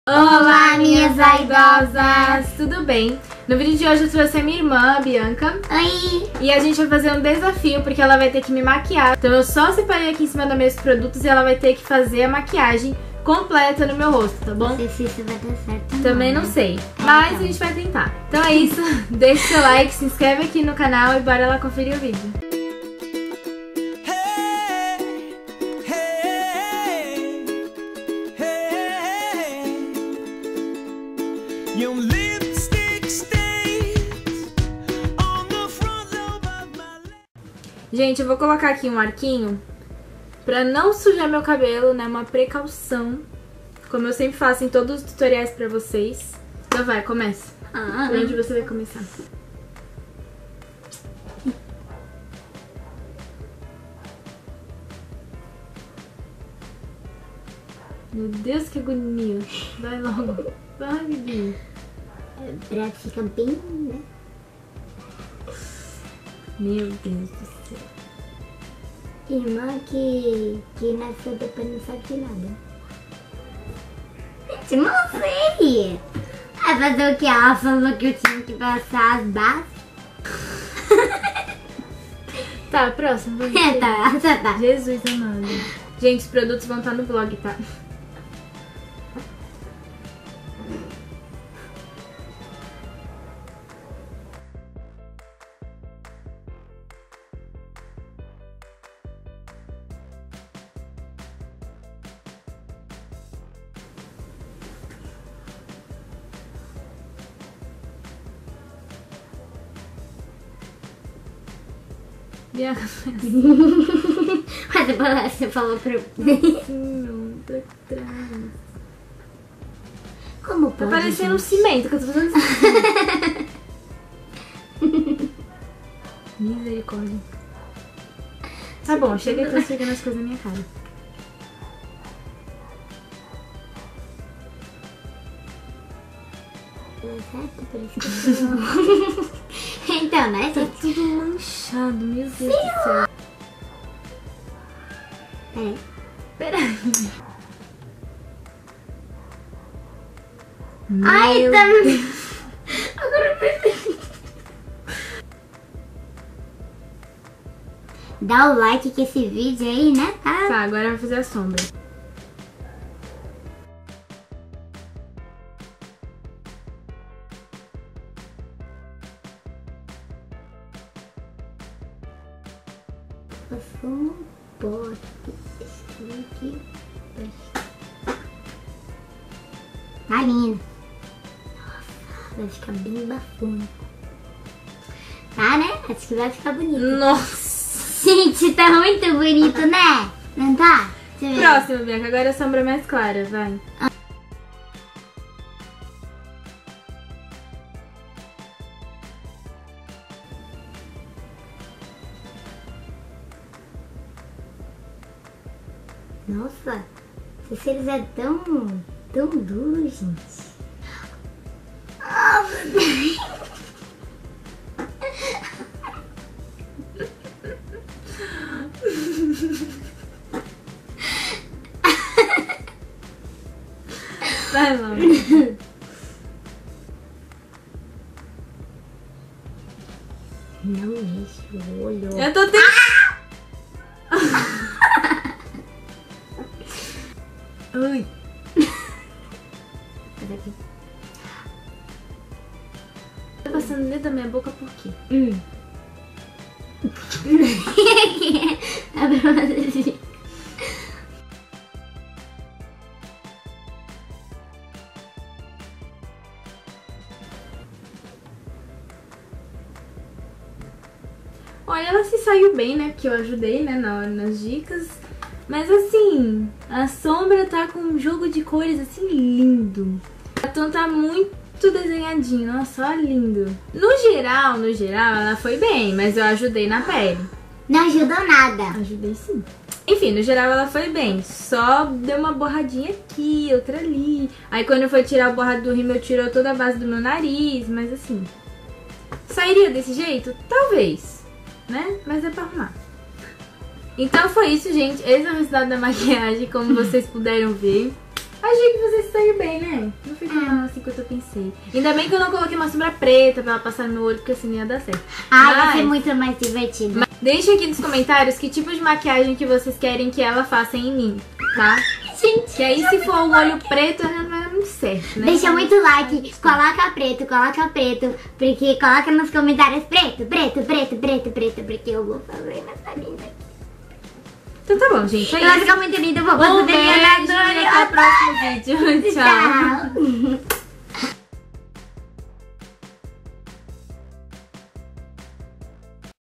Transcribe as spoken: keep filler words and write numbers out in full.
Olá, minhas vaidosas! Tudo bem? No vídeo de hoje eu trouxe a minha irmã, a Bianca. Oi! E a gente vai fazer um desafio, porque ela vai ter que me maquiar. Então eu só separei aqui em cima da mesa os produtos e ela vai ter que fazer a maquiagem completa no meu rosto, tá bom? Não sei se isso vai dar certo. Também não, né? sei, É, mas então. a gente vai tentar. Então é isso, deixa seu like, se inscreve aqui no canal e bora lá conferir o vídeo. Gente, eu vou colocar aqui um arquinho pra não sujar meu cabelo, né? Uma precaução, como eu sempre faço em todos os tutoriais pra vocês. Então vai, começa. Ah, Por onde você vai começar? Meu Deus, que agonia. Vai logo. Vai, bebê. pra ficar bem, né? Meu Deus do céu. Irmã que, que nasceu depois não sabe de nada. Gente, não sei! Vai fazer o que? Ela falou que eu tinha que passar as bases. Tá, próximo. Vamos É, tá, essa tá. Jesus amado. Gente, os produtos vão estar no blog, tá? Bianca, Mas você falou, você falou pra não, pra trás. Como Tá pode, parecendo um gente? cimento que eu tô fazendo assim. Misericórdia. Tá bom, chega que eu tô chegando as coisas na minha cara. Certo, por isso que eu não... Então, né, Tá gente? tudo manchado, meu Deus do céu. Peraí. Peraí. Ai, Meu tá... Deus. Agora eu percebi. Dá o like que esse vídeo aí, né, tá? Tá, agora vai fazer a sombra. Passou um pote. Esse aqui. Tá lindo. Nossa, vai ficar bem bafônico. Tá, né? Acho que vai ficar bonito. Nossa. Gente, tá muito bonito, né? Não tá? Deixa eu ver. Próximo, Bianca. Agora a sombra mais clara, vai. Nossa, esses seres é tão, tão duro, gente. Ah, meu Deus. Vai logo. Não mexe o olho. Eu tô tentando. Ai. Essa aqui. Tá passando dentro da minha boca por quê? Hum. Abre pra você. Olha, ela se saiu bem, né? Porque eu ajudei, né, na hora, nas dicas. Mas assim, a sombra tá com um jogo de cores assim lindo. O batom tá muito desenhadinho, nossa, olha lindo. No geral, no geral, ela foi bem, mas eu ajudei na pele. Não ajudou nada. Ajudei sim. Enfim, no geral ela foi bem, só deu uma borradinha aqui, outra ali. Aí quando eu for tirar o borrado do rímel, tirou toda a base do meu nariz, mas assim... Sairia desse jeito? Talvez, né? Mas é pra arrumar. Então foi isso, gente. Esse é o resultado da maquiagem, como vocês puderam ver. Achei que você se saiu bem, né? Não foi tão mal assim quanto eu pensei. Ainda bem que eu não coloquei uma sombra preta pra ela passar no meu olho, porque assim não ia dar certo. Ai, vai Mas- ser muito mais divertido. Mas deixa aqui nos comentários que tipo de maquiagem que vocês querem que ela faça em mim, tá? Gente, Que aí se for o olho preto, não vai dar muito certo, né? deixa muito like, coloca preto, coloca preto, porque coloca nos comentários preto, preto, preto, preto, preto, porque eu vou fazer essa linda. Então tá bom, gente. É Ela vai isso. ficar muito linda, eu vou Um fazer beijo e até o próximo vídeo. Tchau. Tchau.